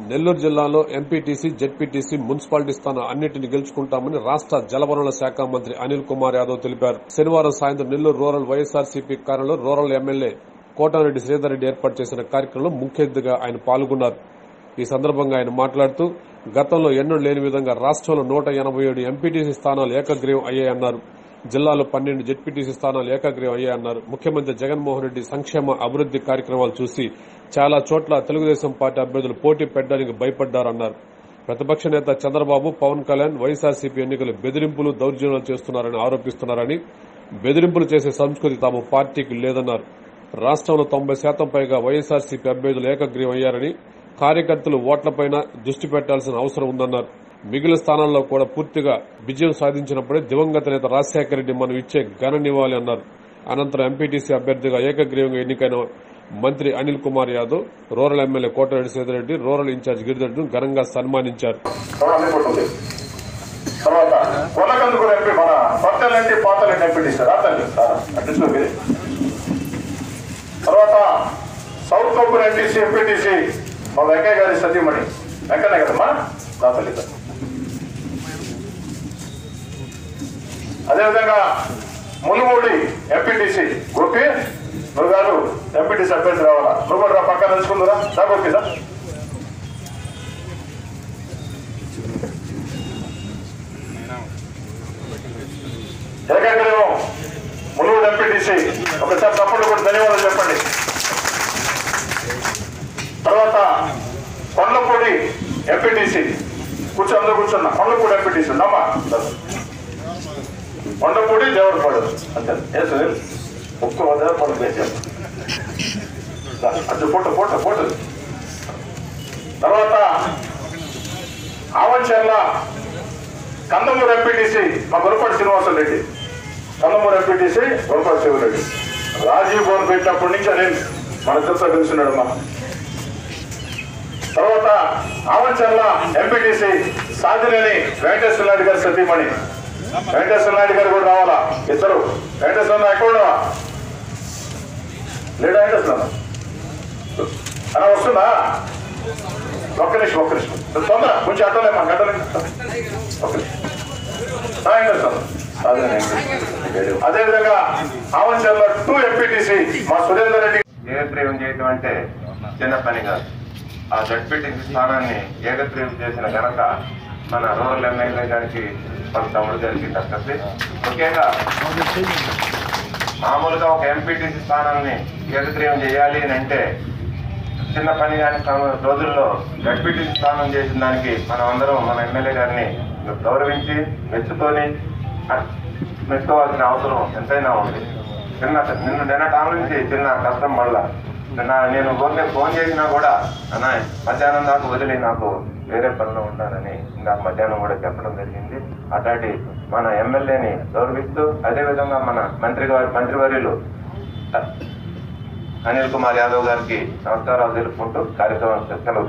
నెల్లూరు జిల్లాలో MPTC, ZPTC, municipality స్థానాలు అన్నింటినీ గెలుచుకుంటామని రాష్ట్ర జలవనరుల శాఖ మంత్రి అనిల్ కుమార్ యాదవ్ తెలిపారు. శనివారం సాయంత్రం నెల్లూరు రూరల్ వైఎస్ఆర్సీపీ కార్యాలయంలో రూరల్ ఎమ్మెల్యే కోటారెడ్డి శ్రీధర్ రెడ్డి ఏర్పాటు చేసిన కార్యక్రమంలో ముఖ్య అతిథిగా ఆయన పాల్గొన్నారు. ఈ సందర్భంగా ఆయన మాట్లాడుతూ గతంలో ఎన్నడూ లేని విధంగా రాష్ట్రంలో 187 ఎంపీటీసీ స్థానాలు ఏకగ్రీవం అయ్యాయన్నారు. జిల్లాలో 12 జెడ్పీటీసీ స్థానాలు ఏకగ్రీవం అయ్యాయన్నారు. ముఖ్యమంత్రి జగన్మోహన్ రెడ్డి సంక్షేమ అభివృద్ది కార్యక్రమాలు చూసి చాలా చోట్ల తెలుగుదేశం పార్టీ అభ్యర్థులు పోటీ పెట్టడానికి భయపడ్డారన్నారు. ప్రతిపక్ష నేత చంద్రబాబు, పవన్ కళ్యాణ్ వైఎస్ఆర్సీపీ ఎన్నికలు బెదిరింపులు, దౌర్జన్యాలు చేస్తున్నారని ఆరోపిస్తున్నారని, బెదిరింపులు చేసే సంస్కృతి తమ పార్టీకి లేదన్నారు. రాష్ట్రంలో 90% పైగా వైఎస్ఆర్సీపీ అభ్యర్థులు ఏకగ్రీవం అయ్యారని, కార్యకర్తలు ఓట్లపైన దృష్టి పెట్టాల్సిన అవసరం ఉందన్నారు. మిగిలిన స్థానాల్లో కూడా పూర్తిగా విజయం సాధించినప్పుడే దివంగత నేత రాజశేఖర రెడ్డి మనం ఇచ్చే ఘన నివాళి అన్నారు. అనంతరం ఎంపీటీసీ అభ్యర్థిగా ఏకగ్రీవంగా ఎన్నికైన మంత్రి Anil Kumar Yadav, rural MLA Kotareddy Sridhar Reddy, rural in charge గిరిధర్ను ఘనంగా సన్మానించారు. సౌత్ కొప్పూర్ ఎంపీటీసీ మా వెంకయ్య గారి సతీమణి వెంకన్న కదమ్మా దాతలి. అదేవిధంగా మునుగోడి ఎంపీటీసీ గోపి నువ్వు గారు ఎంపీటీసీ అభ్యర్థి రావాలా, నువ్వు కూడా పక్కన తెలుసుకుందా దా గోపిదా. ఏకగ్రీవం మునుగోడు ఎంపీటీసీ ఒకసారి తప్పకుండా కూడా ధన్యవాదాలు చెప్పండి. తర్వాత కొండపూడి ఎంపీటీసీ అందరూ కూర్చున్నా. కొండపూడి ఎంపీటీసీ ఉన్నామా, కొండపూడి దేవరపాడు అంతే ఒక్క దేవరపాడు వేసాం అది ఫోటో ఫోటో ఫోటో. తర్వాత ఆవంచర్ల కందమూరు ఎంపీటీసీ మా గురపాటి శ్రీనివాస రెడ్డి, కందమూరు ఎంపీటీసీ గురపాటి శివరెడ్డి. రాజీవ్ భవన్ పెట్టినప్పటి నుంచి నేను మన తెలుసా తెలుసున్నాడు మా. తర్వాత ఆవంచర్ల ఎంపీటీసీ సాధినేని వెంకటేశ్వర నాయుడు గారి సతీమణి, వెంకటేశ్వర నాయుడు గారు కూడా రావాలా. ఇద్దరు వెంకటేశ్వర నాయుడు కూడా లేడా? వెంకటేశ్వర అలా వస్తుందా? ఒక్క నిమిషం తొందర కొంచెం అట్టలేమా గంటలే ఒక్క నిమిషం. అదేవిధంగా ఆవంచర్ల 2 ఎంపీటీసీ మా సురేందర్ రెడ్డి. ఏకగ్రీవం చేయటం అంటే చిన్న పని కాదు. ఆ జడ్పీటీసీ స్థానాన్ని ఏకగ్రీవం చేసిన ఘనత మన రూరల్ ఎమ్మెల్యే గారికి, మన తమ్ముడు గారికి దక్కది. ముఖ్యంగా మామూలుగా ఒక ఎంపీటీసీ స్థానాన్ని ఏకగ్రీవం చేయాలి అని అంటే చిన్న పని కాని రోజుల్లో జడ్పీటీసీ స్థానం చేసిన దానికి మనం అందరం మన ఎమ్మెల్యే గారిని గౌరవించి మెచ్చుకోవాల్సిన అవసరం ఎంతైనా ఉంది. నిన్నటి నుంచి చిన్న కష్టం వల్ల నేను ఫోన్ చేసినా కూడా అన్నా మధ్యాహ్నం దాకా వదిలి నాకు వేరే పనిలో ఉంటానని నాకు మధ్యాహ్నం కూడా చెప్పడం జరిగింది. అట్లాంటి మన ఎమ్మెల్యేని గౌరవిస్తూ అదేవిధంగా మన మంత్రివర్యులు అనిల్ కుమార్ యాదవ్ గారికి నమస్కారాలు తెలుపుకుంటూ కార్యక్రమం సెలవు.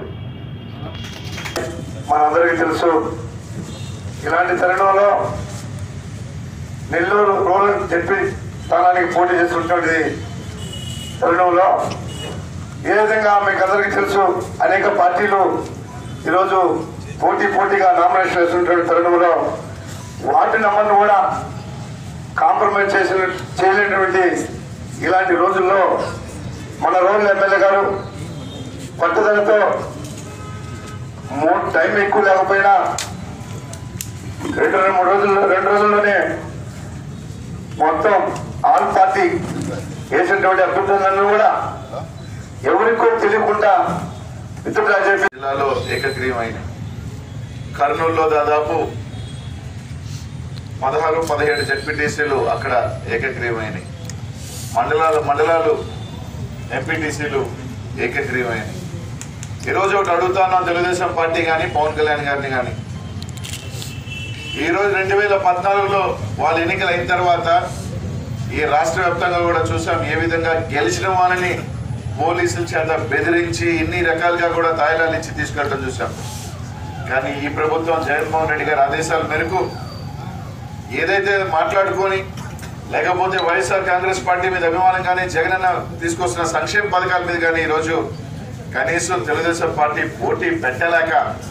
మనందరికీ తెలుసు, ఇలాంటి తరుణంలో నెల్లూరు రూరల్ జడ్పీ స్థానానికి పోటీ చేస్తున్నటువంటి తరుణంలో ఏ విధంగా మీకు అందరికీ తెలుసు అనేక పార్టీలు ఈరోజు పోటీగా నామినేషన్ వేస్తున్నటువంటి తరుణంలో వార్డు నెంబర్ను కూడా కాంప్రమైజ్ చేయలేనటువంటి ఇలాంటి రోజుల్లో మన రూరల్ ఎమ్మెల్యే గారు పట్టుదలతో టైం ఎక్కువ లేకపోయినా 2 రోజుల్లోనే మొత్తం ఆల్ పార్టీ వేసినటువంటి అభ్యర్థులను కూడా ఎవరికో తెలియకుండా జిల్లాలో ఏకగ్రీవమైన కర్నూలులో దాదాపు 16-17 జెడ్పీటీసీలు అక్కడ ఏకగ్రీవమైనవి. మండలాలు ఎంపీటీసీలు ఏకగ్రీవమైనవి. ఈరోజు ఒకటి అడుగుతున్నాం తెలుగుదేశం పార్టీ కానీ పవన్ కళ్యాణ్ గారిని కానీ, ఈరోజు 2014లో వాళ్ళు ఎన్నికలు అయిన తర్వాత ఈ రాష్ట్ర వ్యాప్తంగా కూడా చూసాం ఏ విధంగా గెలిచిన వాళ్ళని పోలీసుల చేత బెదిరించి ఇన్ని రకాలుగా కూడా తాయిలాలు ఇచ్చి తీసుకెళ్ళడం చూసాం. కానీ ఈ ప్రభుత్వం జగన్మోహన్ రెడ్డి గారి ఆదేశాల మేరకు ఏదైతే మాట్లాడుకొని లేకపోతే వైఎస్ఆర్ కాంగ్రెస్ పార్టీ మీద అభిమానం కానీ జగనన్న తీసుకొస్తున్న సంక్షేమ పథకాల మీద కానీ ఈరోజు కనీసం తెలుగుదేశం పార్టీ పోటీ పెట్టలేక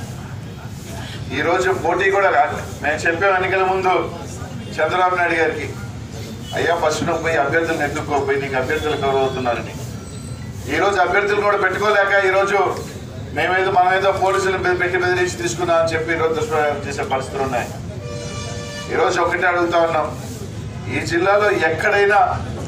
ఈరోజు పోటీ కూడా రాదు. మేము చెప్పాం ఎన్నికల ముందు చంద్రబాబు నాయుడు గారికి, అయ్యా ఫస్ట్ నువ్వు పోయి అభ్యర్థులను ఎత్తుకోపోయి నీకు అభ్యర్థులు గౌరవుతున్నారని. ఈరోజు అభ్యర్థులు కూడా పెట్టుకోలేక ఈరోజు మనమేదో పోలీసులను పెట్టి బెదిరించి తీసుకున్నామని చెప్పి ఈరోజు దుష్ప్రయోగం చేసే పరిస్థితులు ఉన్నాయి. ఈరోజు ఒకటే అడుగుతా ఉన్నాం, ఈ జిల్లాలో ఎక్కడైనా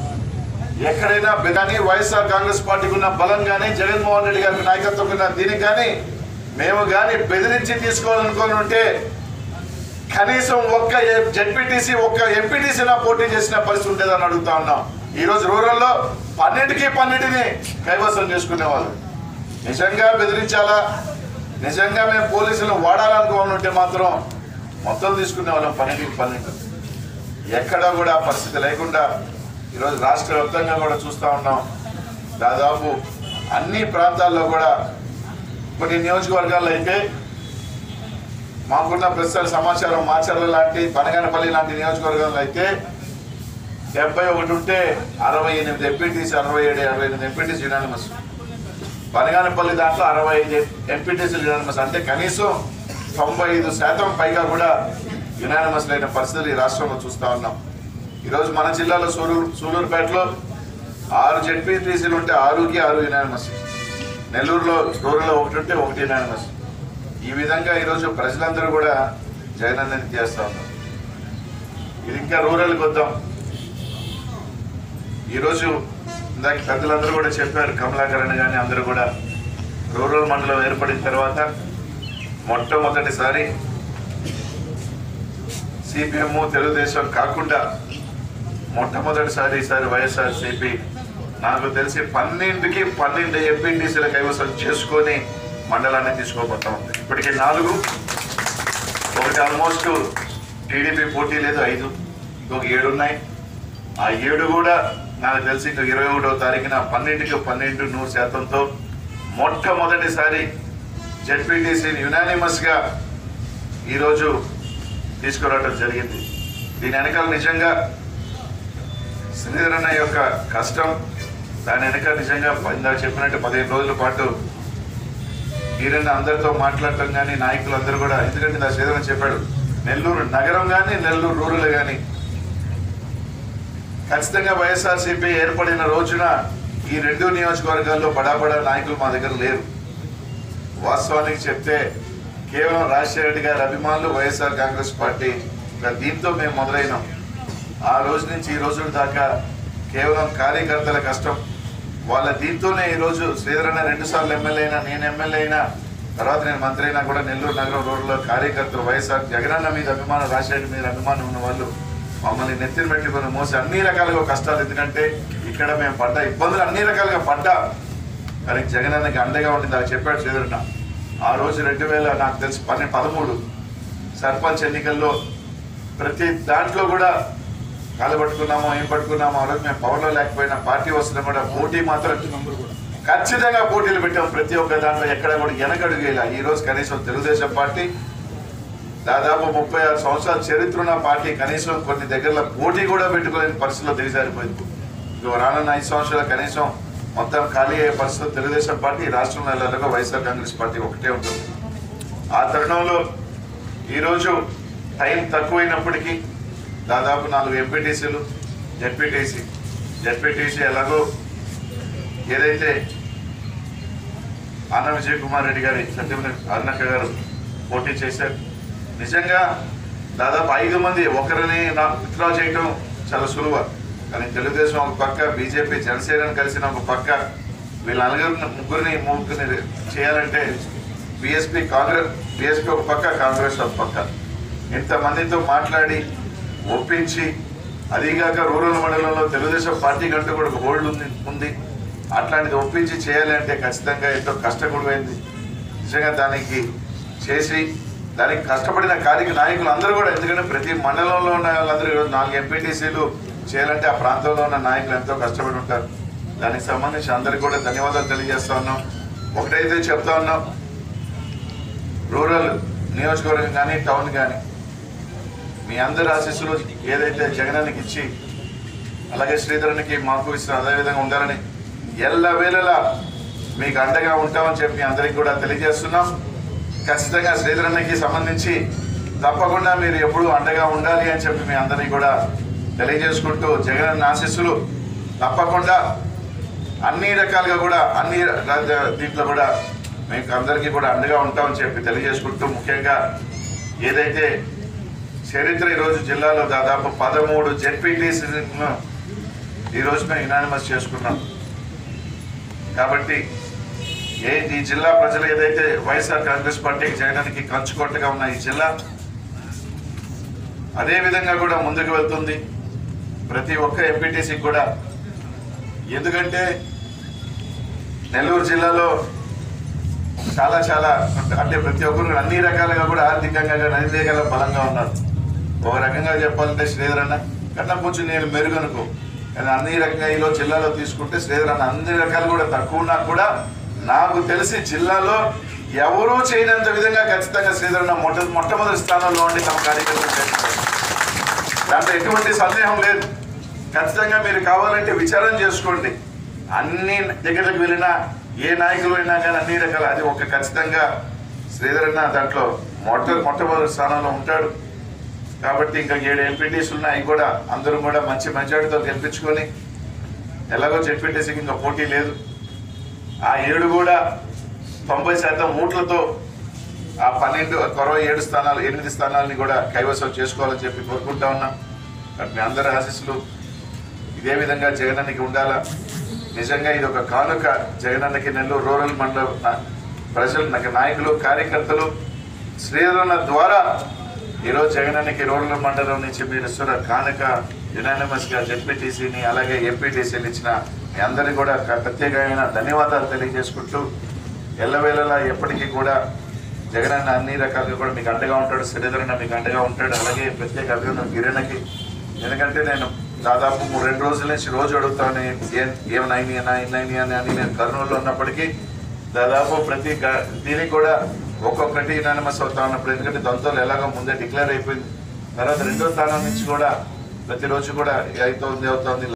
కానీ వైఎస్ఆర్ కాంగ్రెస్ పార్టీకి ఉన్న బలం కానీ జగన్మోహన్ రెడ్డి గారికి నాయకత్వం ఉన్న దీనికి కానీ మేము కానీ బెదిరించి తీసుకోవాలనుకొని ఉంటే కనీసం ఒక్క జెడ్పీటీసీ ఒక్క ఎంపీటీసీనా పోటీ చేసిన పరిస్థితి ఉండేదని అడుగుతా ఉన్నాం. ఈరోజు రూరల్లో 12ని కైవసం చేసుకునేవాళ్ళు. నిజంగా బెదిరించాలా, నిజంగా మేము పోలీసులను వాడాలనుకోని ఉంటే మాత్రం మొత్తం తీసుకునే వాళ్ళం 12 ఎక్కడా కూడా పరిస్థితి లేకుండా ఈరోజు రాష్ట్ర వ్యాప్తంగా కూడా చూస్తూ ఉన్నాం. దాదాపు అన్ని ప్రాంతాల్లో కూడా కొన్ని నియోజకవర్గాల్లో అయితే మాకున్న ప్రస్తుత సమాచారం మాచర్ల లాంటి బనగానపల్లి లాంటి నియోజకవర్గాల్లో అయితే 71 ఉంటే 68 ఎంపీటీసీ 67 ఎంపీటీసీ యునానిమస్. బనగానపల్లి దాంట్లో 65 ఎంపీటీసీలు యునానిమస్. అంటే కనీసం 95% పైగా కూడా యునానిమస్ లేని పరిస్థితులు ఈ రాష్ట్రంలో చూస్తూ ఉన్నాం. ఈరోజు మన జిల్లాలో సూలూరుపేటలో 6 జెడ్పీటీసీలు ఉంటే 6కి 6 యునానిమస్. నెల్లూరులో రూరల్లో 1 ఉంటే 1 యునానిమస్. ఈ విధంగా ఈరోజు ప్రజలందరూ కూడా జగనన్నని చేస్తూ ఉన్నారు. ఇది ఇంకా రూరల్కి వద్దాం. ఈరోజు ఇందాక పెద్దలందరూ కూడా చెప్పారు, కమలాకరణ్ కానీ అందరూ కూడా రూరల్ మండలం ఏర్పడిన తర్వాత మొట్టమొదటిసారి సిపిఎం తెలుగుదేశం కాకుండా మొట్టమొదటిసారి ఈసారి వైఎస్ఆర్సీపీ నాకు తెలిసి 12కి 12 ఎంపీటీసీల కైవసం చేసుకొని మండలాన్ని తీసుకోబోతా ఉంది. ఇప్పటికీ 4, ఒకటి ఆల్మోస్ట్ టీడీపీ పోటీ లేదు 5, ఇంకొక 7 ఉన్నాయి. ఆ 7 కూడా నాకు తెలిసి ఇంకో 21వ తారీఖున 12కి 12 100%తో మొట్టమొదటిసారి జెడ్పీటీసీని యునానిమస్ గా ఈరోజు తీసుకురావడం జరిగింది. దీని వెనకాల నిజంగా శ్రీధరన్న యొక్క కష్టం, దాని వెనక నిజంగా ఇందాక చెప్పినట్టు 15 రోజుల పాటు వీరన్న అందరితో మాట్లాడటం కానీ నాయకులందరూ కూడా, ఎందుకంటే నా శ్రీధరన్న చెప్పాడు నెల్లూరు నగరం కానీ నెల్లూరు రూరల్ కానీ ఖచ్చితంగా వైఎస్ఆర్సీపీ ఏర్పడిన రోజున ఈ 2 నియోజకవర్గాల్లో బడాబడా నాయకులు మా దగ్గర లేరు. వాస్తవానికి చెప్తే కేవలం రాజశేఖర రెడ్డి గారి అభిమానులు వైఎస్ఆర్ కాంగ్రెస్ పార్టీ దీంతో మేము మొదలైనాం. ఆ రోజు నుంచి ఈ రోజుల దాకా కేవలం కార్యకర్తల కష్టం వాళ్ళ దీంతోనే ఈరోజు శ్రీధరన్న 2 సార్లు ఎమ్మెల్యే అయినా, నేను ఎమ్మెల్యే అయినా, తర్వాత నేను మంత్రి అయినా కూడా నెల్లూరు నగరం రోడ్లో కార్యకర్తలు వైఎస్ఆర్ జగనన్న మీద అభిమానం, రాజశేఖర మీద అభిమానం ఉన్న వాళ్ళు మమ్మల్ని నెత్తిన పెట్టుకుని మోసి అన్ని రకాలుగా కష్టాలు, ఎందుకంటే ఇక్కడ మేము పడ్డ ఇబ్బందులు అన్ని రకాలుగా పడ్డా కానీ జగనన్నకి అండగా ఉండింది. అది చెప్పాడు శ్రీధరన్న. ఆ రోజు 2000 నాకు తెలిసి 13 సర్పంచ్ ఎన్నికల్లో ప్రతి దాంట్లో కూడా కాలు పట్టుకున్నామో ఏం పట్టుకున్నామో. ఆ రోజు మేము పవర్లో లేకపోయినా పార్టీ వస్తున్నా కూడా పోటీ మాత్రం ఖచ్చితంగా పోటీలు పెట్టాం. ప్రతి ఒక్క దాంట్లో ఎక్కడ కూడా వెనకడుగేలా. ఈ రోజు కనీసం తెలుగుదేశం పార్టీ దాదాపు 36 సంవత్సరాల చరిత్ర ఉన్న పార్టీ కనీసం కొన్ని దగ్గరలో పోటీ కూడా పెట్టుకోలేని పరిస్థితిలో దిగజారిపోయింది. రానున్న 5 సంవత్సరాలు కనీసం మొత్తం ఖాళీ అయ్యే పరిస్థితులు తెలుగుదేశం పార్టీ, రాష్ట్రంలో ఎల్లగా వైఎస్ఆర్ కాంగ్రెస్ పార్టీ ఒకటే ఉంటుంది. ఆ తరుణంలో ఈరోజు టైం తక్కువైనప్పటికీ దాదాపు 4 ఎంపీటీసీలు, జెడ్పీటీసీ ఎలాగో ఏదైతే ఆన విజయ్ కుమార్ రెడ్డి గారి సత్యమని అరుణక్క గారు పోటీ చేశారు. నిజంగా దాదాపు 5 మంది ఒకరిని విత్డ్రా చేయడం చాలా సులువు. కానీ తెలుగుదేశం ఒక పక్క, బీజేపీ జనసేనని కలిసిన ఒక పక్క, వీళ్ళ ముగ్గురిని చేయాలంటే బీఎస్పీ ఒక పక్క, కాంగ్రెస్ ఒక పక్క, ఇంతమందితో మాట్లాడి ఒప్పించి, అదిగాక రూరల్ మండలంలో తెలుగుదేశం పార్టీ కంటూ కూడా ఒక హోల్డ్ ఉంది. అట్లాంటిది ఒప్పించి చేయాలి అంటే ఖచ్చితంగా ఎంతో కష్టపడిపోయింది. నిజంగా దానికి చేసి దానికి కష్టపడిన నాయకులు అందరూ కూడా, ఎందుకంటే ప్రతి మండలంలో ఉన్న వాళ్ళందరూ ఈరోజు 4 ఎంపీటీసీలు చేయాలంటే ఆ ప్రాంతంలో ఉన్న నాయకులు ఎంతో కష్టపడి ఉంటారు. దానికి సంబంధించి అందరికీ కూడా ధన్యవాదాలు తెలియజేస్తా ఉన్నాం. ఒకటైతే చెప్తా ఉన్నాం, రూరల్ నియోజకవర్గం కానీ టౌన్ కానీ మీ అందరి ఆశీస్సులు ఏదైతే జగనానికి ఇచ్చి అలాగే శ్రీధరన్కి మాకు ఇచ్చిన అదేవిధంగా ఉండాలని ఎల్లవేళలా మీకు అండగా ఉంటామని చెప్పి అందరికి కూడా తెలియజేస్తున్నాం. ఖచ్చితంగా శ్రీధరన్నకి సంబంధించి తప్పకుండా మీరు ఎప్పుడూ అండగా ఉండాలి అని చెప్పి మీ అందరినీ కూడా తెలియజేసుకుంటూ జగనన్న ఆశీస్సులు తప్పకుండా అన్ని రకాలుగా కూడా అన్ని దీంట్లో కూడా మీకు అందరికీ కూడా అండగా ఉంటామని చెప్పి తెలియజేసుకుంటూ ముఖ్యంగా ఏదైతే చరిత్ర ఈరోజు జిల్లాలో దాదాపు 13 జెడ్పీటీసీలను ఈరోజు మేము యునానిమస్ చేసుకున్నాం. కాబట్టి ఈ జిల్లా ప్రజలు ఏదైతే వైఎస్ఆర్ కాంగ్రెస్ పార్టీకి జగనానికి కంచుకొట్టగా ఉన్న ఈ జిల్లా అదే విధంగా కూడా ముందుకు వెళ్తుంది. ప్రతి ఒక్క ఎంపీటీసీకి కూడా, ఎందుకంటే నెల్లూరు జిల్లాలో చాలా చాలా అంటే ప్రతి ఒక్కరు అన్ని రకాలుగా కూడా ఆర్థికంగా అన్ని రకాల బలంగా ఉన్నారు. ఒక రకంగా చెప్పాలంటే శ్రీధరన్న కన్నా కొంచెం నేను మెరుగనుకో, కానీ అన్ని రకంగా ఈలో జిల్లాలో తీసుకుంటే శ్రీధరన్న అన్ని రకాలు కూడా తక్కువ ఉన్నా కూడా నాకు తెలిసి జిల్లాలో ఎవరూ చేయనంత విధంగా ఖచ్చితంగా శ్రీధరన్న మొట్టమొదటి స్థానంలో ఉండి తమ కార్యకర్తలు చేస్తారు. దాంట్లో ఎటువంటి సందేహం లేదు. ఖచ్చితంగా మీరు కావాలంటే విచారణ చేసుకోండి. అన్ని దగ్గరకు వెళ్ళినా ఏ నాయకులు అయినా కానీ అన్ని రకాల అది ఒక ఖచ్చితంగా శ్రీధరన్న దాంట్లో మొట్టమొదటి స్థానంలో ఉంటాడు. కాబట్టి ఇంకా 7 ఎంపీటీసీలు ఉన్నాయి. కూడా అందరూ కూడా మంచి మెజార్టీతో గెలిపించుకొని, ఎలాగో జెడ్పీటీసీకి ఇంకా పోటీ లేదు, ఆ 7 కూడా 90% ఓట్లతో ఆ 7 స్థానాలు 8 స్థానాలని కూడా కైవసం చేసుకోవాలని చెప్పి కోరుకుంటా ఉన్నాం. మీ అందరి ఆశీస్సులు ఇదే విధంగా జగనన్నకి ఉండాలా. నిజంగా ఇది ఒక కానుక జగనన్నకి. నెల్లూరు రూరల్ మండల ప్రజలు నాయకులు కార్యకర్తలు శ్రీధరన్న ద్వారా ఈరోజు జగనన్నకి రూరల్ మండలం నుంచి మీరు ఇస్తున్న కానుక యునానిమస్ గా జెడ్పీటీసీని అలాగే ఎంపీటీసీలు ఇచ్చిన మీ అందరికీ కూడా ప్రత్యేకమైన ధన్యవాదాలు తెలియజేసుకుంటూ, ఎల్లవేళలా ఎప్పటికీ కూడా జగనన్న అన్ని రకాలుగా కూడా మీకు అండగా ఉంటాడు. శ్రీధరన్న మీకు అండగా ఉంటాడు. అలాగే ప్రత్యేక అభినందన కిరణ్కి. ఎందుకంటే నేను దాదాపు 2 రోజుల నుంచి రోజు అడుగుతాను ఏమైనా అని నేను కర్నూలులో ఉన్నప్పటికీ దాదాపు ప్రతి దీనికి కూడా ఒక్కొక్కటి యునానిమస్ అవుతా ఉన్నప్పుడు, ఎందుకంటే దొంతలు ఎలాగో ముందే డిక్లేర్ అయిపోయింది. తర్వాత 2వ స్థానం నుంచి కూడా ప్రతిరోజు కూడా అవుతోంది